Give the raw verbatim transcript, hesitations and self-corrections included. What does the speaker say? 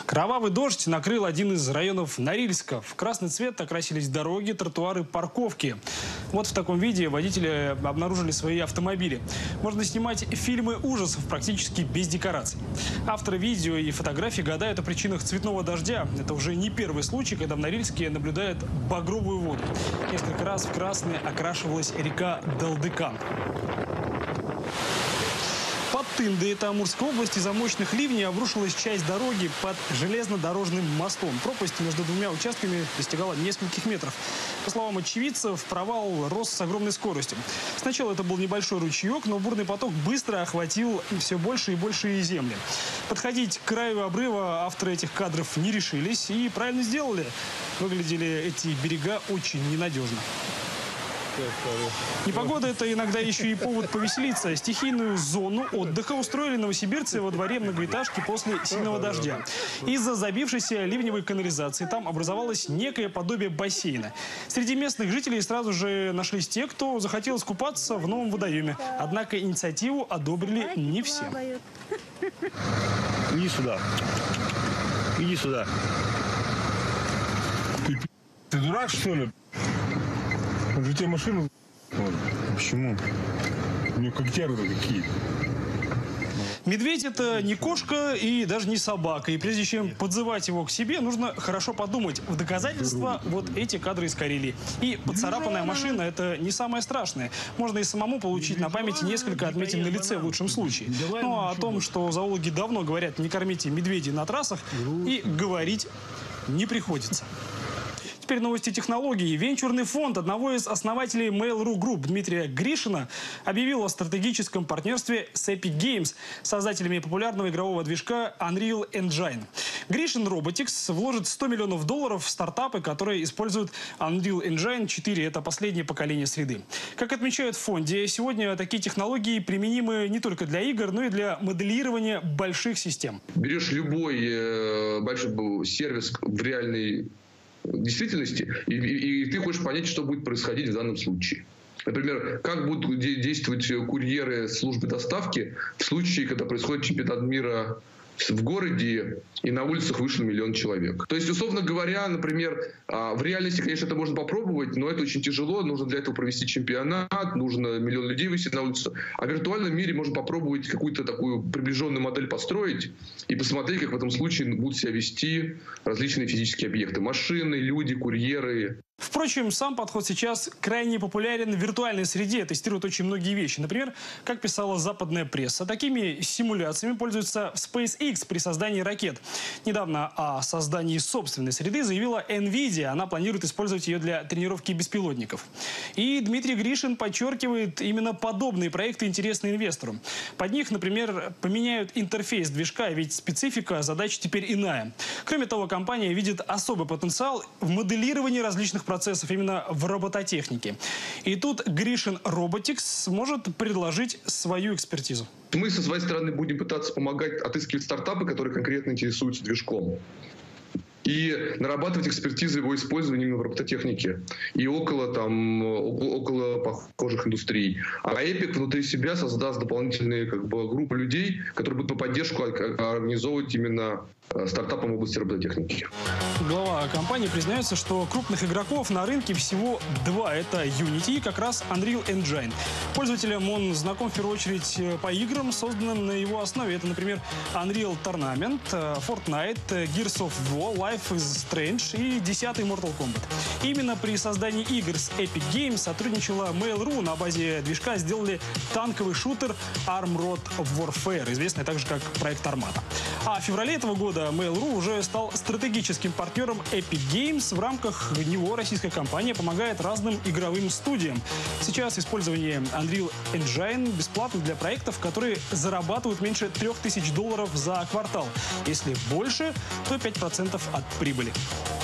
Кровавый дождь накрыл один из районов Норильска. В красный цвет окрасились дороги, тротуары, парковки. Вот в таком виде водители обнаружили свои автомобили. Можно снимать фильмы ужасов практически без декораций. Авторы видео и фотографий гадают о причинах цветного дождя. Это уже не первый случай, когда в Норильске наблюдают багровую воду. Несколько раз в красный окрашивалась река Далдыкан. Под Тындой, это Амурской области, из-за мощных ливней обрушилась часть дороги под железнодорожным мостом. Пропасть между двумя участками достигала нескольких метров. По словам очевидцев, провал рос с огромной скоростью. Сначала это был небольшой ручеек, но бурный поток быстро охватил все больше и больше земли. Подходить к краю обрыва авторы этих кадров не решились и правильно сделали. Выглядели эти берега очень ненадежно. Непогода – это иногда еще и повод повеселиться. Стихийную зону отдыха устроили новосибирцы во дворе многоэтажки после сильного дождя. Из-за забившейся ливневой канализации там образовалось некое подобие бассейна. Среди местных жителей сразу же нашлись те, кто захотел искупаться в новом водоеме. Однако инициативу одобрили не все. Иди сюда. Иди сюда. Ты, ты дурак, что ли? Он же тебе машину... Почему? У него когтяры-то какие. Медведь – это не кошка и даже не собака. И прежде чем подзывать его к себе, нужно хорошо подумать. В доказательство вот эти кадры из Карелии. И поцарапанная машина – это не самое страшное. Можно и самому получить на память несколько отметин на лице в лучшем случае. Ну а о том, что зоологи давно говорят «не кормите медведей на трассах», и говорить не приходится. Теперь новости технологий. Венчурный фонд одного из основателей Mail.ru Group Дмитрия Гришина объявил о стратегическом партнерстве с Epic Games, создателями популярного игрового движка Unreal Engine. Гришин Robotics вложит сто миллионов долларов в стартапы, которые используют Unreal Engine четыре. Это последнее поколение среды. Как отмечают в фонде, сегодня такие технологии применимы не только для игр, но и для моделирования больших систем. Берешь любой э, большой сервис в реальной действительности, и, и, и ты хочешь понять, что будет происходить в данном случае. Например, как будут действовать курьеры службы доставки в случае, когда происходит чемпионат мира в городе и на улицах вышло миллион человек. То есть, условно говоря, например, в реальности, конечно, это можно попробовать, но это очень тяжело. Нужно для этого провести чемпионат, нужно миллион людей вывести на улицу. А в виртуальном мире можно попробовать какую-то такую приближенную модель построить и посмотреть, как в этом случае будут себя вести различные физические объекты. Машины, люди, курьеры. Впрочем, сам подход сейчас крайне популярен в виртуальной среде. Тестируют очень многие вещи. Например, как писала западная пресса, такими симуляциями пользуются в SpaceX при создании ракет. Недавно о создании собственной среды заявила NVIDIA. Она планирует использовать ее для тренировки беспилотников. И Дмитрий Гришин подчеркивает, именно подобные проекты интересны инвестору. Под них, например, поменяют интерфейс движка, ведь специфика задач теперь иная. Кроме того, компания видит особый потенциал в моделировании различных процессов именно в робототехнике. И тут Гришин Robotics может предложить свою экспертизу. Мы со своей стороны будем пытаться помогать отыскивать стартапы, которые конкретно интересуются движком. И нарабатывать экспертизу его использования именно в робототехнике и около, там, около похожих индустрий. А Epic внутри себя создаст дополнительные как бы, группы людей, которые будут по поддержку организовывать именно стартапы в области робототехники. Глава компании признается, что крупных игроков на рынке всего два. Это Unity и как раз Unreal Engine. Пользователям он знаком в первую очередь по играм, созданным на его основе. Это, например, Unreal Tournament, Fortnite, Gears of War, Life is Strange и десятый Mortal Kombat. Именно при создании игр с Epic Games сотрудничала Mail.ru. На базе движка сделали танковый шутер Armored Warfare, известный также как проект Armata. А в феврале этого года Mail.ru уже стал стратегическим партнером Epic Games. В рамках него российская компания помогает разным игровым студиям. Сейчас использование Unreal Engine бесплатно для проектов, которые зарабатывают меньше трех тысяч долларов за квартал. Если больше, то пять процентов от прибыли.